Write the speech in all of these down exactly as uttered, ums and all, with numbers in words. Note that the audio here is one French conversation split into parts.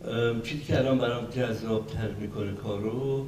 چیزی که الان برام جذاب‌تر میکنه کارو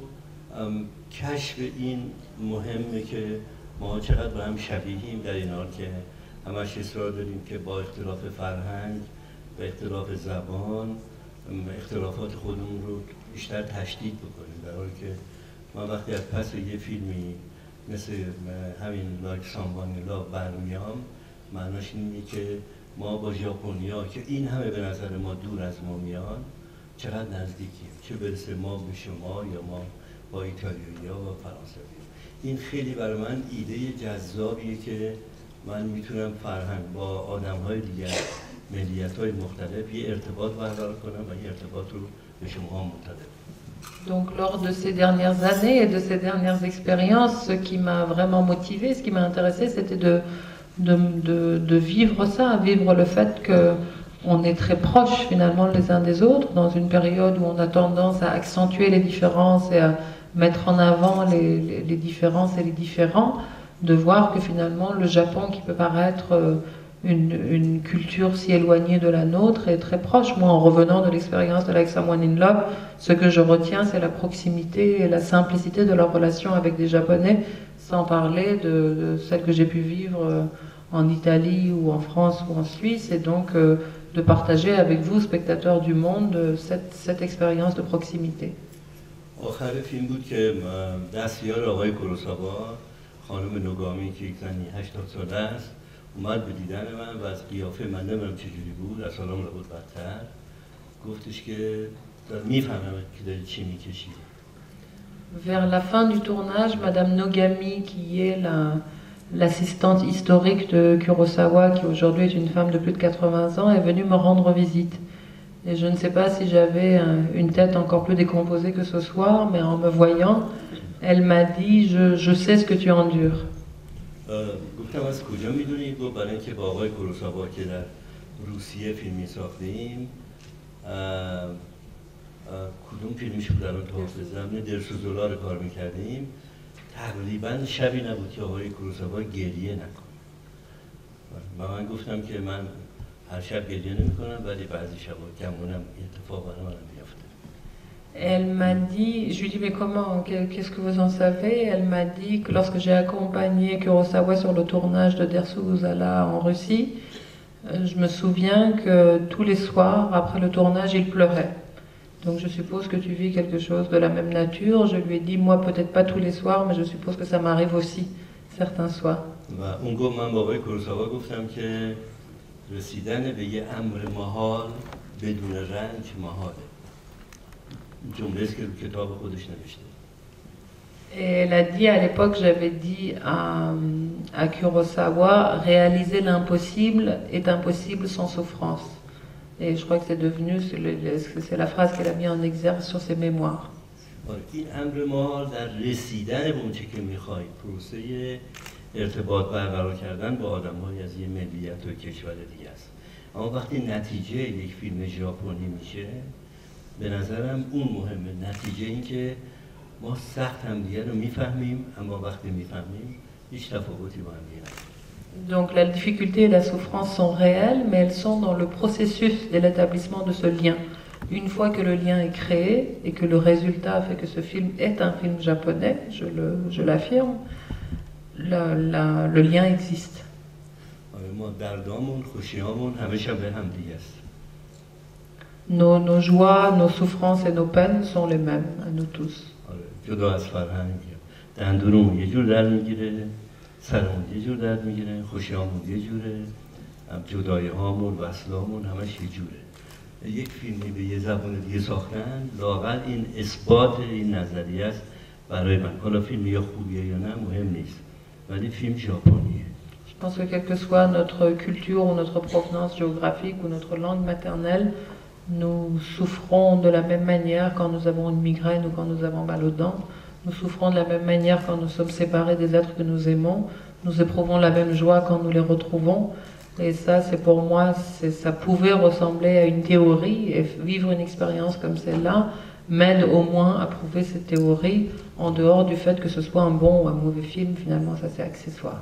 کشف این مهمه که ما چقدر با هم شبیهیم در این حال که همش اصرار داریم که با اختلاف فرهنگ و اختلاف زبان اختلافات خودمون رو بیشتر تشدید بکنیم، در حالی که ما وقتی از پس یه فیلمی مثل همین لایک ساموان لا برمیام معناش اینه که ما با ژاپنیا که این همه به نظر ما دور از ما میان چقدر نزدیکیم، چه برسه ما به شما یا ما با ایتالیایی‌ها و فرانسوی. این خیلی برای من ایده جذابیه که من میتونم فرهنگ با آدم‌های دیگر ملیت‌های مختلف یه ارتباط برقرار کنم و این ارتباط رو به شما منتقل. Donc lors de ces dernières années et de ces dernières expériences, ce qui m'a vraiment motivé, ce qui m'a intéressé, c'était de, de, de, de vivre ça, vivre le fait qu'on est très proches finalement les uns des autres, dans une période où on a tendance à accentuer les différences et à mettre en avant les, les, les différences et les différents, de voir que finalement le Japon, qui peut paraître une, une culture si éloignée de la nôtre, est très proche. Moi, en revenant de l'expérience de Like Someone in Love, ce que je retiens, c'est la proximité et la simplicité de leur relation avec des Japonais, sans parler de, de celle que j'ai pu vivre en Italie ou en France ou en Suisse, et donc euh, de partager avec vous, spectateurs du monde, cette, cette expérience de proximité. آخر فیلم بود که دستیار آقای کوروساوا خانم نوگامی که یک زنی هشتاد ساله است اومد به دیدن من و از قیافه من نمیدونم چجوری بود، از حالم رو بود بدتر، گفتش که میفهمم که داری چی میکشی. Vers la fin du tournage, Madame Nogami, qui est la, l'assistante historique de Kurosawa, qui aujourd'hui est une femme de plus de quatre-vingts ans, est venue me rendre visite. Et je ne sais pas si j'avais une tête encore plus décomposée que ce soir, mais en me voyant, elle m'a dit je, je sais ce que tu endures. گفتم از کجا میدونید؟ گفت برای اینکه با آقای کوروساوا که در روسیه فیلمی ساختیم، کدوم فیلمیش بود الان تو حافظم، درسوزولا رو کار میکردیم، تقریبا شبی نبود که آقای کوروساوا گریه نکنه. و من گفتم که من هر شب گریه نمی کنم ولی بعضی شبا گمونم اتفاق برای من میفته. Elle m'a dit, je lui dis mais comment, qu'est-ce que vous en savez? Elle m'a dit que lorsque j'ai accompagné Kurosawa sur le tournage de Dersu-Uzala en Russie, je me souviens que tous les soirs après le tournage il pleurait. Donc je suppose que tu vis quelque chose de la même nature. Je lui ai dit moi peut-être pas tous les soirs mais je suppose que ça m'arrive aussi certains soirs. و اون گفت من با آقای کوروساوا گفتم که رسیدن به یه امر محال بدون رنج محاله. جمله است که رو کتاب خودش نوشته. Et elle a dit à l'époque, j'avais dit à, à Kurosawa, réaliser l'impossible est impossible sans souffrance. Et je crois que c'est devenu, c'est la phrase qu'elle a mis en exergue sur ses mémoires. این امر محال در رسیدن به اون چه که میخوای، پروسه ارتباط برقرار کردن با آدم‌های از یه ملیت و کشور دیگه است. اما وقتی نتیجه یک فیلم ژاپنی میشه، به نظرم اون مهمه. نتیجه این که ما سخت هم دیگه رو میفهمیم، اما وقتی میفهمیم هیچ تفاوتی با هم دیگه. Donc la difficulté et la souffrance sont réelles, mais elles sont dans le processus de l'établissement de ce lien. Une fois que le lien est créé et que le résultat fait que ce film est un film japonais, je, le, je l'affirme, le, la, le lien existe. Nos, nos joies, nos souffrances et nos peines sont les mêmes à nous tous. سرمون یه جور درد میگیره، خوشیامون یه جوره، جدایی هامون، وصلامون همش یه جوره. یک فیلمی به یه زبان دیگه ساختن، لااقل این اثبات این نظریه است برای من. حالا فیلم یا خوبیه یا نه مهم نیست، ولی فیلم ژاپنیه. Je pense que quelle que soit notre culture ou notre provenance géographique ou notre langue maternelle, nous souffrons de la même manière quand nous avons une migraine ou quand nous avons mal aux dents. Nous souffrons de la même manière quand nous sommes séparés des êtres que nous aimons. Nous éprouvons la même joie quand nous les retrouvons. Et ça, c'est pour moi, ça pouvait ressembler à une théorie. Et vivre une expérience comme celle-là m'aide au moins à prouver cette théorie, en dehors du fait que ce soit un bon ou un mauvais film. Finalement, ça c'est accessoire.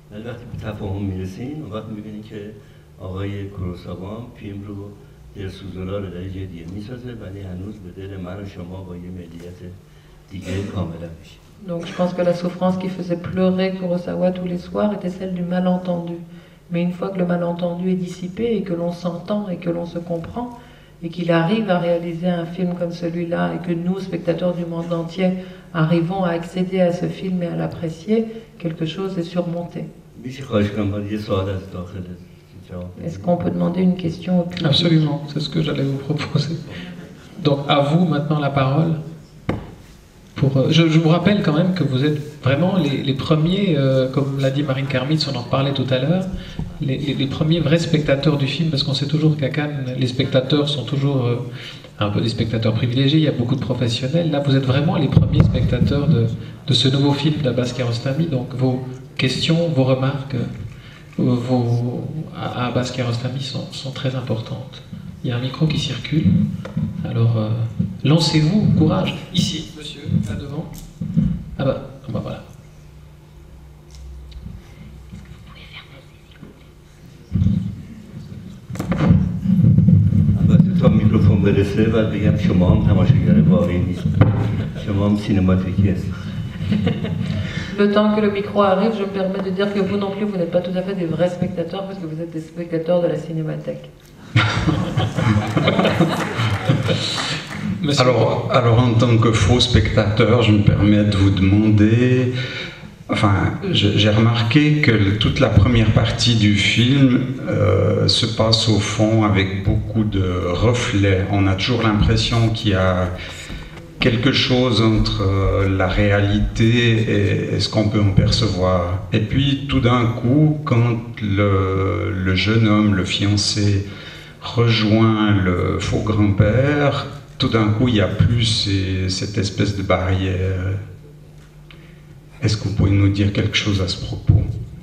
ولی وقتی به تفاهم میرسین اون وقت میبینین که آقای کوروساوا هم فیلم رو دلسوزورا رو در جدیه میسازه ولی هنوز به دل من و شما با یه ملیت دیگه کاملا میشه. Donc je pense que la souffrance qui faisait pleurer Kurosawa tous les soirs était celle du malentendu. Mais une fois que le malentendu est dissipé et que l'on s'entend et que l'on se comprend et qu'il arrive à réaliser un film comme celui-là et que nous, spectateurs du monde entier, arrivons à accéder à ce film et à l'apprécier, quelque chose est surmonté. Est-ce qu'on peut demander une question au public? Absolument, c'est ce que j'allais vous proposer. Donc à vous maintenant la parole. Pour, euh, je, je vous rappelle quand même que vous êtes vraiment les, les premiers, euh, comme l'a dit Marine Karmitz, on en parlait tout à l'heure, les, les, les premiers vrais spectateurs du film, parce qu'on sait toujours qu'à Cannes, les spectateurs sont toujours euh, un peu des spectateurs privilégiés, il y a beaucoup de professionnels. Là, vous êtes vraiment les premiers spectateurs de, de ce nouveau film d'Abbas Kiarostami, donc vos questions, vos remarques vos, à, à Abbas Kiarostami sont, sont très importantes. Il y a un micro qui circule, alors euh, lancez-vous, courage. Ici, monsieur, là devant. Ah bah, ah bah voilà. تا میکروفون برسه و بگم شما هم تماشاگر واقعی نیست شما هم سینماتیکی هستید. Le temps que le micro arrive, je me permets de dire que vous non plus, vous n'êtes pas tout à fait des vrais spectateurs parce que vous êtes des spectateurs de la cinémathèque. alors, alors, en tant que faux spectateur, je me permets de vous demander... Enfin, j'ai remarqué que toute la première partie du film euh, se passe au fond avec beaucoup de reflets. On a toujours l'impression qu'il y a quelque chose entre la réalité et, et ce qu'on peut en percevoir. Et puis, tout d'un coup, quand le, le jeune homme, le fiancé, rejoint le faux grand-père, tout d'un coup, il n'y a plus ces, cette espèce de barrière. Est-ce que vous pouvez nous dire quelque chose à ce propos?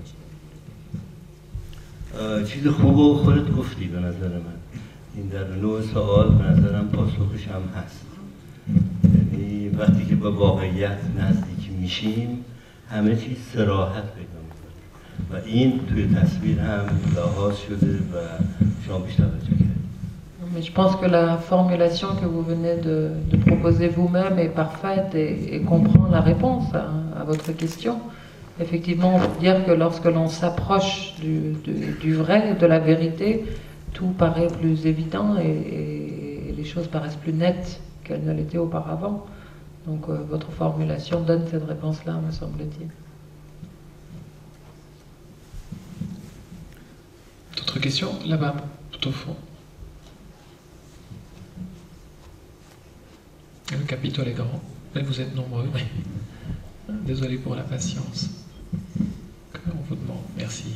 چیز خوب و خودت گفتی به نظر من این در نوع سوال به نظرم پاسخش هم هست یعنی وقتی که با واقعیت نزدیک میشیم همه چیز صراحت پیدا میکنه و این توی تصویر هم لحاظ شده و شما بیشتر توجه کردید. Mais je pense que la formulation que vous venez de, de proposer vous-même est parfaite et, et comprend la réponse à, à votre question. Effectivement, on peut dire que lorsque l'on s'approche du, du, du vrai, de la vérité, tout paraît plus évident et, et, et les choses paraissent plus nettes qu'elles ne l'étaient auparavant. Donc euh, votre formulation donne cette réponse-là, me semble-t-il. D'autres questions? Là-bas, tout au fond. Le Capitole est grand, mais vous êtes nombreux. Désolé pour la patience. On vous demande. Merci.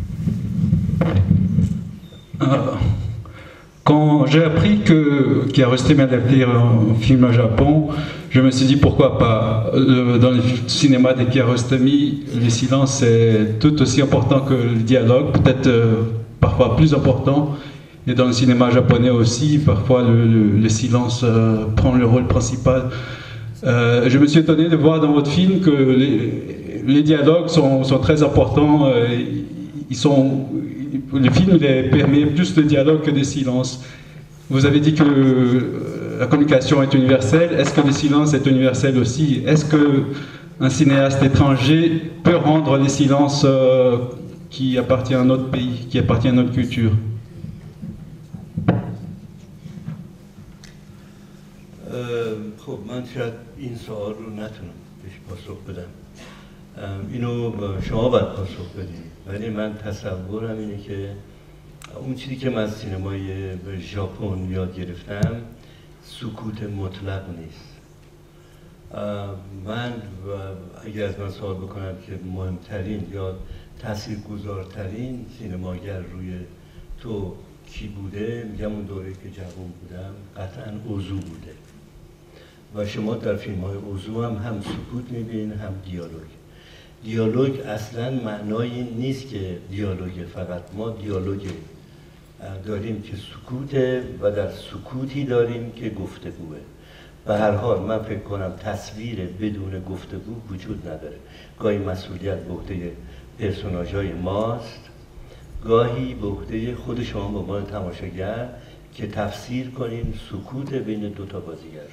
Euh, quand j'ai appris que Kiarostami adaptait un film au Japon, je me suis dit pourquoi pas. Euh, dans le cinéma de Kiarostami, le silence est tout aussi important que le dialogue, peut-être euh, parfois plus important. Et dans le cinéma japonais aussi, parfois le, le, le silence euh, prend le rôle principal. Euh, je me suis étonné de voir dans votre film que les, les dialogues sont, sont très importants. Euh, ils sont, le film les permet plus de dialogue que de silence. Vous avez dit que euh, la communication est universelle. Est-ce que le silence est universel aussi? Est-ce qu'un cinéaste étranger peut rendre les silences euh, qui appartiennent à notre pays, qui appartiennent à notre culture? خب من شاید این سوال رو نتونم بهش پاسخ بدم اینو شما باید پاسخ بدید ولی من تصورم اینه که اون چیزی که من از سینمای ژاپن یاد گرفتم سکوت مطلق نیست من اگر از من سوال بکنم که مهمترین یا تاثیرگذارترین سینماگر روی تو کی بوده میگم اون دوره که جوان بودم قطعا اوزو بوده و شما در فیلم های اوزو هم هم سکوت میبینید هم دیالوگ دیالوگ اصلا معنایی نیست که دیالوگ فقط ما دیالوگ داریم که سکوته و در سکوتی داریم که گفتگوه به هر حال من فکر کنم تصویر بدون گفتگو وجود نداره گاهی مسئولیت به عهده پرسوناژهای ماست، گاهی به عهده خود شما به عنوان تماشاگر که تفسیر کنین سکوت بین دو تا بازیگر.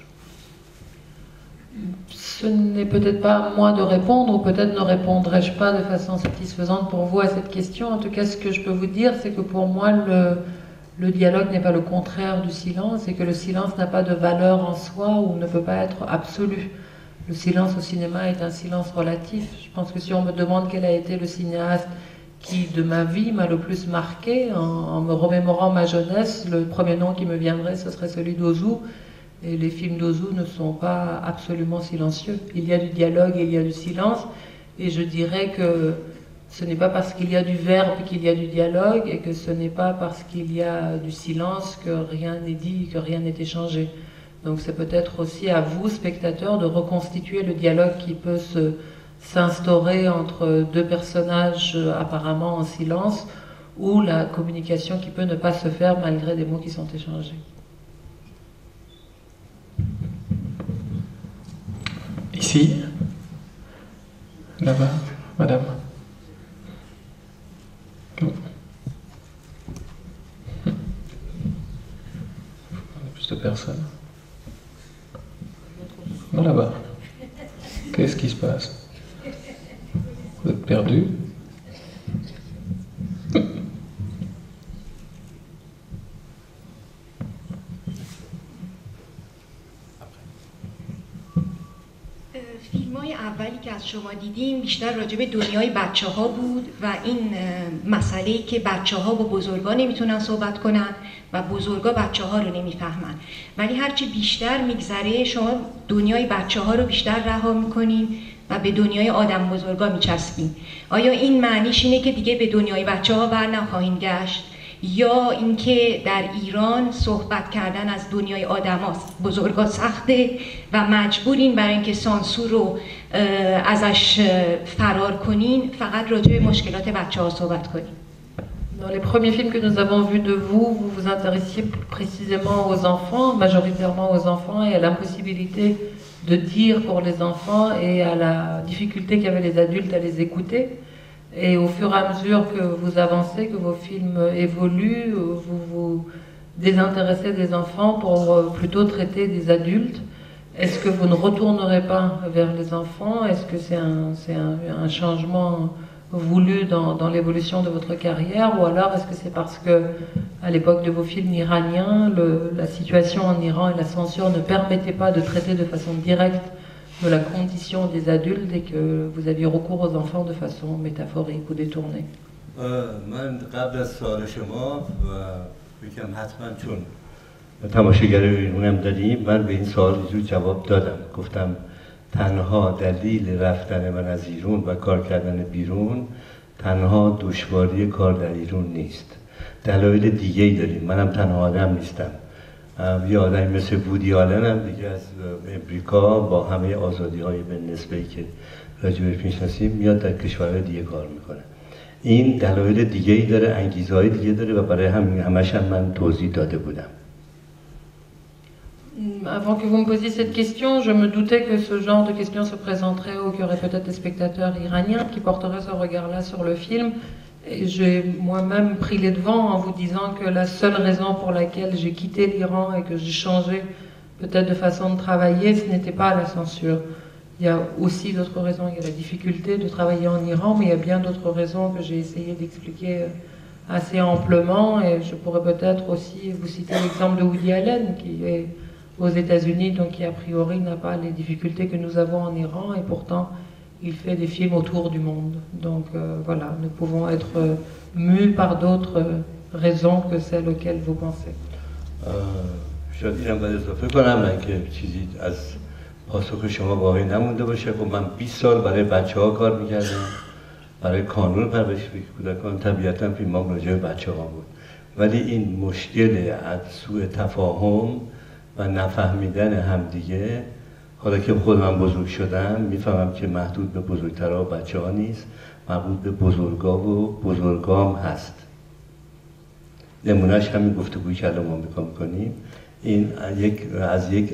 Ce n'est peut-être pas à moi de répondre, ou peut-être ne répondrai-je pas de façon satisfaisante pour vous à cette question. En tout cas, ce que je peux vous dire, c'est que pour moi, le, le dialogue n'est pas le contraire du silence, et que le silence n'a pas de valeur en soi ou ne peut pas être absolu. Le silence au cinéma est un silence relatif. Je pense que si on me demande quel a été le cinéaste qui, de ma vie, m'a le plus marqué, en, en me remémorant ma jeunesse, le premier nom qui me viendrait, ce serait celui d'Ozu. Et les films d'Ozu ne sont pas absolument silencieux. Il y a du dialogue et il y a du silence. Et je dirais que ce n'est pas parce qu'il y a du verbe qu'il y a du dialogue, et que ce n'est pas parce qu'il y a du silence que rien n'est dit, que rien n'est échangé. Donc c'est peut-être aussi à vous, spectateurs, de reconstituer le dialogue qui peut se, s'instaurer entre deux personnages apparemment en silence, ou la communication qui peut ne pas se faire malgré des mots qui sont échangés. Ici, là-bas, madame. On a plus de personnes. Non, là-bas. Qu'est-ce qui se passe? Vous êtes perdu? فیلم‌های اولی که از شما دیدیم بیشتر راجع به دنیای بچه‌ها بود و این مسئله‌ای که بچه‌ها با بزرگا نمیتونن صحبت کنن و بزرگا بچه‌ها رو نمیفهمن. ولی هرچی بیشتر میگذره شما دنیای بچه‌ها رو بیشتر رها میکنین و به دنیای آدم بزرگا میچسبین. آیا این معنیش اینه که دیگه به دنیای بچه‌ها بر نخواهید گشت، یا اینکه در ایران صحبت کردن از دنیای آدم‌ها بزرگا سخته و مجبورین برای اینکه سانسور رو ازش فرار کنین فقط راجع به مشکلات بچه‌ها صحبت کنین؟ Dans les premiers films que nous avons vus de vous, vous vous intéressiez précisément aux enfants, majoritairement aux enfants, et à l'impossibilité de dire pour les enfants et à la difficulté qu'avaient les adultes à les écouter. Et au fur et à mesure que vous avancez, que vos films évoluent, vous vous désintéressez des enfants pour plutôt traiter des adultes. Est-ce que vous ne retournerez pas vers les enfants? Est-ce que c'est un, c'est un, un changement voulu dans, dans l'évolution de votre carrière? Ou alors est-ce que c'est parce que, à l'époque de vos films iraniens, le, la situation en Iran et la censure ne permettaient pas de traiter de façon directe de la condition des adultes et que vous aviez recours aux enfants de façon métaphorique ou détournée? من قبل از سوال شما و بگم حتما چون تماشاگر ایرونم داریم، من به این سوال زود جواب دادم. گفتم تنها دلیل رفتن من از ایران و کار کردن بیرون تنها دشواری کار در ایران نیست، دلایل دیگه‌ای داریم. منم تنها آدم نیستم. یه آدمی مثل وودی آلن هم دیگه از امریکا با همه آزادی‌های به نسبه‌ای که راجع بهش می‌شناسیم میاد در کشورهای دیگه کار میکنه. این دلایل دیگه‌ای داره، انگیزه‌های دیگه داره و برای همین همش هم من توضیح داده بودم. Avant que vous me posiez cette question, je me doutais que ce genre de question se présenterait ou qu'il y aurait peut-être des spectateurs iraniens qui porteraient ce regard-là sur le film. Et j'ai moi-même pris les devants en vous disant que la seule raison pour laquelle j'ai quitté l'Iran et que j'ai changé peut-être de façon de travailler, ce n'était pas la censure. Il y a aussi d'autres raisons. Il y a la difficulté de travailler en Iran, mais il y a bien d'autres raisons que j'ai essayé d'expliquer assez amplement. Et je pourrais peut-être aussi vous citer l'exemple de Woody Allen, qui est aux États-Unis, donc qui a priori n'a pas les difficultés que nous avons en Iran, et pourtant il fait des films autour du monde. Donc euh, voilà, nous pouvons être euh, mus par d'autres euh, raisons que celles auxquelles vous pensez. شاید اینم باید اضافه کنم، من که چیزی از پاسخ شما باقی نمونده باشه. خب من بیست سال برای بچه ها کار میکردم، برای کانون پرورش کودکان. طبیعتا فیلمام راجع به بچه ها بود، ولی این مشکل از سوء تفاهم و نفهمیدن همدیگه، حالا که خود من بزرگ شدم میفهمم که محدود به بزرگترها و بچه ها نیست، مربوط به بزرگا و بزرگام هست. نمونهش همین گفتگویی که الان ما میکنیم، این یک از یک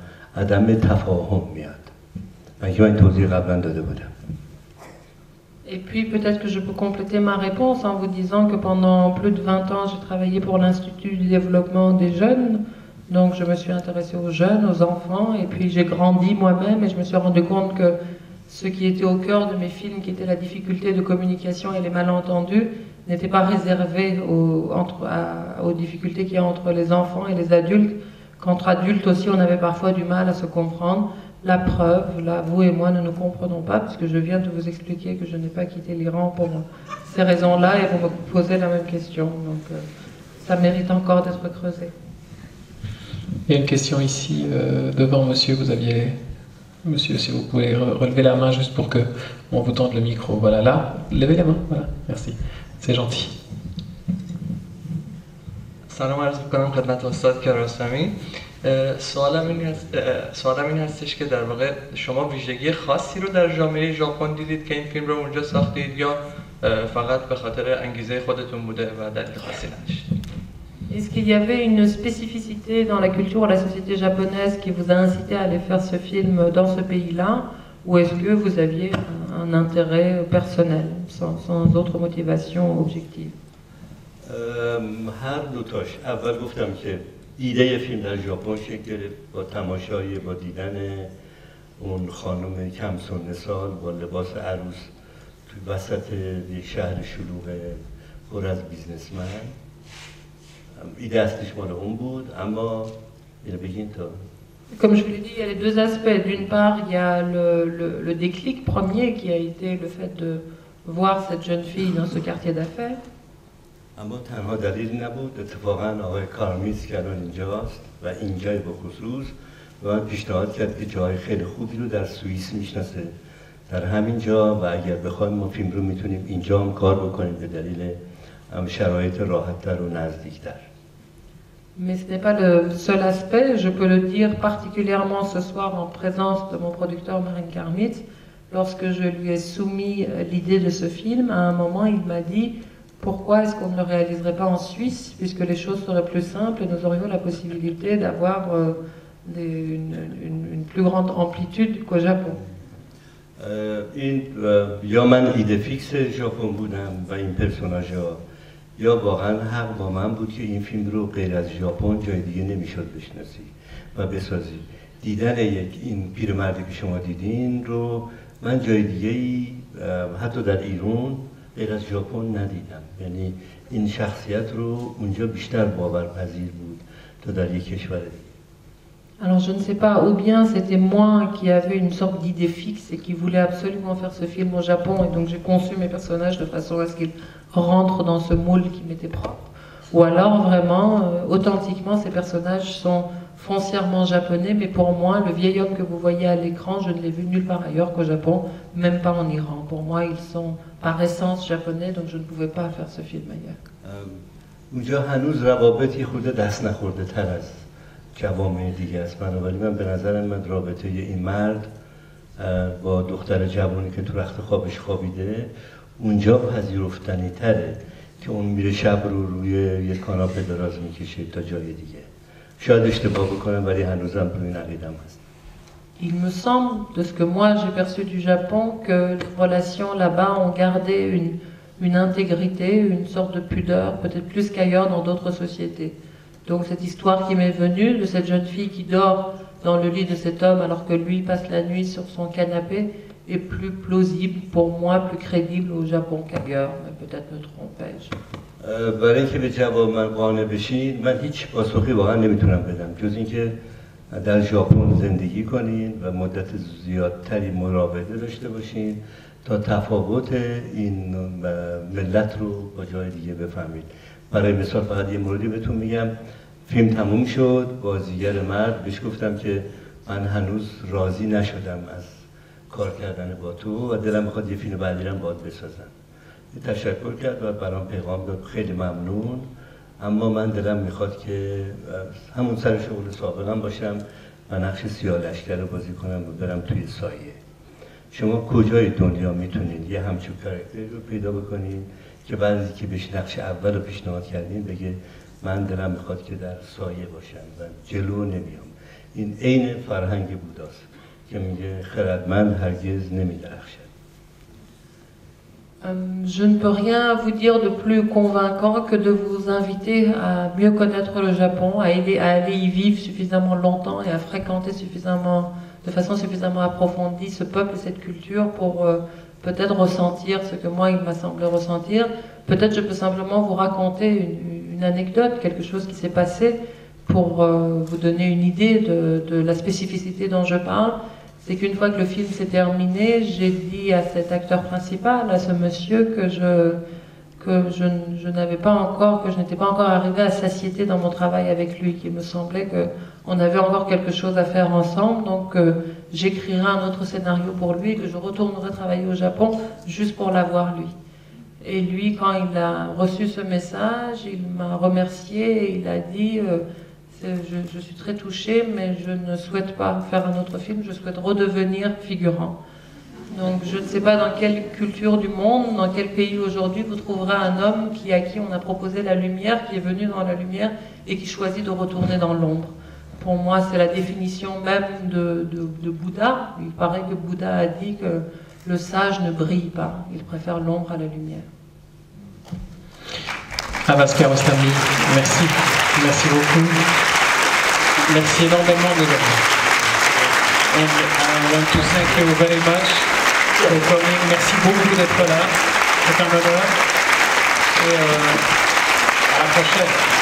عدم تفاهم میاد. من که من این توضیح قبلا داده بودم. Et puis peut-être que je peux compléter ma réponse en vous disant que pendant plus de vingt ans, j'ai travaillé pour l'Institut du développement des jeunes. Donc je me suis intéressée aux jeunes, aux enfants, et puis j'ai grandi moi-même et je me suis rendu compte que ce qui était au cœur de mes films, qui était la difficulté de communication et les malentendus, n'était pas réservé aux, entre, à, aux difficultés qu'il y a entre les enfants et les adultes, qu'entre adultes aussi on avait parfois du mal à se comprendre. La preuve, là, vous et moi ne nous comprenons pas, parce que je viens de vous expliquer que je n'ai pas quitté l'Iran pour ces raisons-là, et vous me posez la même question. Donc euh, ça mérite encore d'être creusé. Il y a une question ici, euh, devant monsieur, vous aviez... Monsieur, si vous pouvez relever la main juste pour que on vous tende le micro. Voilà, là, levez la main, voilà, merci. C'est gentil. سلام عرض می‌کنم خدمت استاد کیارستمی. سوالم این هست سوالم این هستش که در واقع شما ویژگی خاصی رو در ژانر ژاپن دیدید که این فیلم رو اونجا ساختید یا فقط به خاطر انگیزه خودتون بوده و دلیل خاصی نداشتید؟ Est-ce qu'il y avait une spécificité dans la culture ou la société japonaise qui vous a incité à aller faire ce film dans ce pays-là, ou est-ce que vous aviez un, un intérêt personnel, sans, sans autre motivation objective? هر دو تاش. اول گفتم که ایده فیلم در ژاپن شکل گرفت با تماشای با دیدن اون خانم کم سن سال با لباس عروس تو وسط یک شهر شلوغ پر از بیزنسمن. ایده اصلیش مال اون بود، اما اینو بگین تا Comme je vous l'ai dit, il y a les deux aspects. D'une part, il y a le, le, le déclic premier qui a été le fait de voir cette jeune fille dans ce quartier d'affaires. اما تنها دلیل نبود. اتفاقا آقای کارمیز که الان اینجاست و اینجای به خصوص و من پیشنهاد کرد که جای خیلی خوبی رو در سوئیس میشناسه، در همین جا، و اگر بخوایم ما فیلم رو میتونیم اینجا هم کار بکنیم به دلیل شرایط راحت‌تر و نزدیک‌تر. Mais ce n'est pas le seul aspect, je peux le dire particulièrement ce soir en présence de mon producteur Marin Karmitz. Lorsque je lui ai soumis l'idée de ce film, à un moment il m'a dit pourquoi est-ce qu'on ne le réaliserait pas en Suisse, puisque les choses seraient plus simples et nous aurions la possibilité d'avoir euh, des, une, une, une plus grande amplitude qu'au Japon. این یا من ایده فیکس ژاپن بودم و این پرسوناژها، یا واقعا حق با من بود که این فیلم رو غیر از ژاپن جای دیگه نمیشد بشناسی و بسازی. دیدن یک این پیرمردی که شما دیدین رو من جای دیگه ای حتی در ایران غیر از ژاپن ندیدم. یعنی این شخصیت رو اونجا بیشتر باورپذیر بود تا در یک کشور دیگه. Alors je ne sais pas, ou bien c'était moi qui avais une sorte d'idée fixe et qui voulais absolument faire ce film au Japon, et donc j'ai conçu mes personnages de façon à ce qu'ils rentrent dans ce moule qui m'était propre, ou alors vraiment, euh, authentiquement, ces personnages sont foncièrement japonais, mais pour moi, le vieil homme que vous voyez à l'écran, je ne l'ai vu nulle part ailleurs qu'au Japon, même pas en Iran. Pour moi, ils sont par essence japonais, donc je ne pouvais pas faire ce film ailleurs. اونجا هنوز روابطی خود دست نخورده تر از جوامع دیگه است. بنابراین من به نظرم من رابطه این مرد با دختر جوانی که تو رخت خوابش خوابیده اونجا پذیرفتنی تره که اون میره شب رو روی یک کاناپه دراز میکشه تا جای دیگه. شاید اشتباه بکنم ولی هنوزم روی این عقیدم هست. Il me semble, de ce que moi j'ai perçu du Japon, que les relations là-bas ont gardé une, une intégrité, une sorte de pudeur, peut-être plus qu'ailleurs dans d'autres sociétés. Donc cette histoire qui m'est venue de cette jeune fille qui dort dans le lit de cet homme alors que lui passe la nuit sur son canapé est plus plausible pour moi, plus crédible au Japon qu'ailleurs, mais peut-être me trompais-je. برای اینکه به جواب من قانع بشین من هیچ پاسخی واقعا نمیتونم بدم جز اینکه در ژاپن زندگی کنین و مدت زیادتری مراوده داشته باشین تا تفاوت این ملت رو با جای دیگه بفهمید. برای مثال فقط یه موردی بهتون میگم، فیلم تموم شد، بازیگر مرد بهش گفتم که من هنوز راضی نشدم از کار کردن با تو و دلم میخواد یه فیلم بعدی رو باهات بسازم. تشکر کرد و برام پیغام داد خیلی ممنون، اما من دلم میخواد که همون سر شغل سابقم باشم و نقش سیاه لشکر رو بازی کنم و برم توی سایه. شما کجای دنیا میتونید یه همچون کاراکتری رو پیدا بکنید که بعضی که بهش نقش اول رو پیشنهاد کردین بگه من دلم میخواد که در سایه باشم و جلو نمیام. این عین فرهنگ بوداست که میگه خردمند هرگز نمیدرخشد. Euh, je ne peux rien vous dire de plus convaincant que de vous inviter à mieux connaître le Japon, à, aider, à aller y vivre suffisamment longtemps et à fréquenter suffisamment, de façon suffisamment approfondie ce peuple et cette culture pour euh, peut-être ressentir ce que moi il m'a semblé ressentir. Peut-être je peux simplement vous raconter une, une anecdote, quelque chose qui s'est passé pour euh, vous donner une idée de, de la spécificité dont je parle. C'est qu'une fois que le film s'est terminé, j'ai dit à cet acteur principal, à ce monsieur, que je, que je, je n'avais pas encore, que je n'étais pas encore arrivée à satiété dans mon travail avec lui, qu'il me semblait qu'on avait encore quelque chose à faire ensemble, donc euh, j'écrirai un autre scénario pour lui, que je retournerai travailler au Japon juste pour l'avoir lui. Et lui, quand il a reçu ce message, il m'a remercié et il a dit euh, Je, je suis très touchée, mais je ne souhaite pas faire un autre film, je souhaite redevenir figurant. Donc je ne sais pas dans quelle culture du monde, dans quel pays aujourd'hui vous trouverez un homme qui, à qui on a proposé la lumière, qui est venu dans la lumière et qui choisit de retourner dans l'ombre. Pour moi, c'est la définition même de, de, de Bouddha. Il paraît que Bouddha a dit que le sage ne brille pas, il préfère l'ombre à la lumière. Abbas Kiarostami, merci. Merci beaucoup. Merci énormément de venir. And I want to thank you very much for coming. Merci beaucoup d'être là. C'est un honneur. Et euh, à la prochaine.